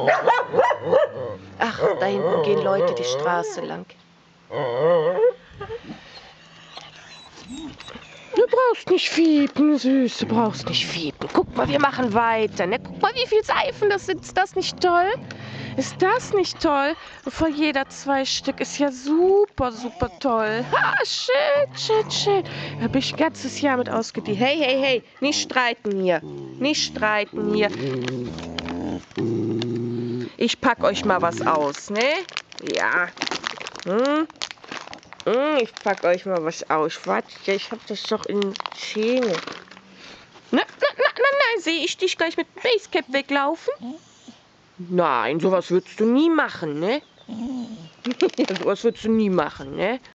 Ach, da hinten gehen Leute die Straße lang. Du brauchst nicht fiepen, Süß, du brauchst nicht fiepen. Guck mal, wir machen weiter, ne? Guck mal, wie viel Seifen das sind. Ist das nicht toll? Ist das nicht toll? Von jeder 2 Stück ist ja super, super toll. Ha, schön. Da bin ich ein ganzes Jahr mit ausgedient. Hey, nicht streiten hier. Nicht streiten hier. Ich pack euch mal was aus, ne? Ja. Ich pack euch mal was aus. Warte, ich hab das doch in Zähne. Nein, sehe ich dich gleich mit Basecap weglaufen? Nein, sowas würdest du nie machen, ne? Sowas würdest du nie machen, ne?